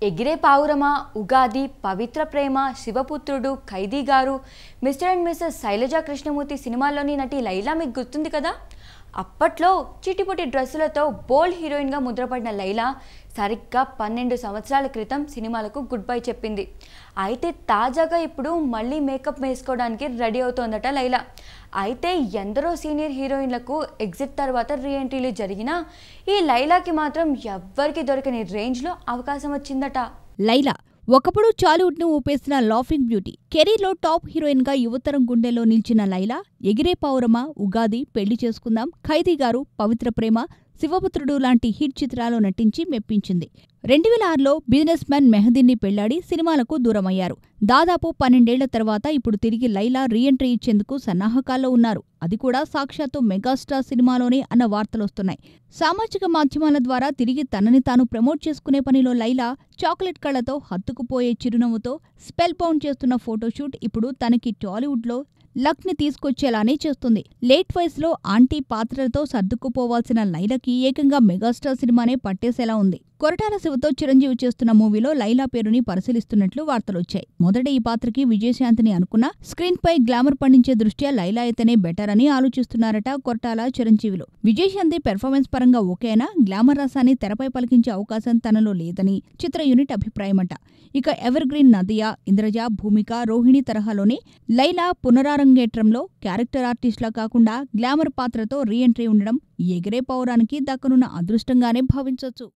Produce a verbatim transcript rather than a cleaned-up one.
ఎగిరే పావురమా, ఉగాది, పవిత్ర ప్రేమ, Sivaputrudu, Khaidi Garu, Mr and Mrs Sailaja Krishnamurthy సినిమాల్లోని నటి లైలా మీకు గుర్తుంది కదా. అప్పట్లో చిటిపొటి డ్రెస్సులతో బోల్డ్ హీరోయిన్గా ముద్రపడిన లైలా సరిగ్గా పన్నెండు సంవత్సరాల క్రితం సినిమాలకు గుడ్ బై చెప్పింది. అయితే తాజాగా ఇప్పుడు మళ్ళీ మేకప్ వేసుకోవడానికి రెడీ అవుతోందట లైలా. అయితే ఎందరో సీనియర్ హీరోయిన్లకు ఎగ్జిట్ తర్వాత రీఎంట్రీలు జరిగినా ఈ లైలాకి మాత్రం ఎవ్వరికి దొరకని రేంజ్లో అవకాశం వచ్చిందట. లైలా ఒకప్పుడు చాలీవుడ్ ను ఊపేసిన లాఫింగ్ బ్యూటీ. కెరీర్లో టాప్ హీరోయిన్ గా యువతరం గుండెల్లో నిలిచిన లైలా ఎగిరే పౌరమా, ఉగాది, పెళ్లి చేసుకుందాం, ఖైదీ గారు, పవిత్ర ప్రేమ, శివపుత్రుడు లాంటి హిట్ చిత్రాల్లో నటించి మెప్పించింది. రెండు వేల ఆరులో బిజినెస్ మ్యాన్ మెహదీన్ని పెళ్లాడి సినిమాలకు దూరమయ్యారు. దాదాపు పన్నెండేళ్ల తర్వాత ఇప్పుడు తిరిగి లైలా రీఎంట్రీ ఇచ్చేందుకు సన్నాహకాల్లో ఉన్నారు. అది కూడా సాక్షాత్తు మెగాస్టార్ సినిమాలోనే అన్న వార్తలొస్తున్నాయి. సామాజిక మాధ్యమాల ద్వారా తిరిగి తనని తాను ప్రమోట్ చేసుకునే పనిలో లైలా చాక్లెట్ కళ్లతో హత్తుకుపోయే చిరునవ్వుతో స్పెల్ బౌండ్ చేస్తున్న ఫోటోషూట్ ఇప్పుడు తనకి టాలీవుడ్లో లక్ ని తీసుకొచ్చేలానే చేస్తుంది. లేట్ వయసులో ఆంటీ పాత్రలతో సర్దుకుపోవాల్సిన లైలాకి ఏకంగా మెగాస్టార్ సినిమానే పట్టేసేలా ఉంది. కొరటాల శివతో చిరంజీవి చేస్తున్న మూవీలో లైలా పేరుని పరిశీలిస్తున్నట్లు వార్తలొచ్చాయి. మొదట ఈ పాత్రకి విజయశాంతిని అనుకున్నా స్క్రీన్ పై గ్లామర్ పండించే దృష్ట్యా లైలా అయితేనే బెటర్ అని ఆలోచిస్తున్నారట కొరటాల, చిరంజీవిలో. విజయశాంతి పెర్ఫార్మెన్స్ పరంగా ఓకేనా, గ్లామర్ రసాన్ని తెరపై పలికించే అవకాశం తనలో లేదని చిత్ర యూనిట్ అభిప్రాయమట. ఇక ఎవర్ గ్రీన్ నదియా, ఇంద్రజ, భూమిక, రోహిణి తరహాలోనే లైలా పునరారంగేట్రంలో క్యారెక్టర్ ఆర్టిస్ట్లా కాకుండా గ్లామర్ పాత్రతో రీఎంట్రీ ఉండడం ఎగిరే పౌరానికి దక్కనున్న అదృష్టంగానే భావించొచ్చు.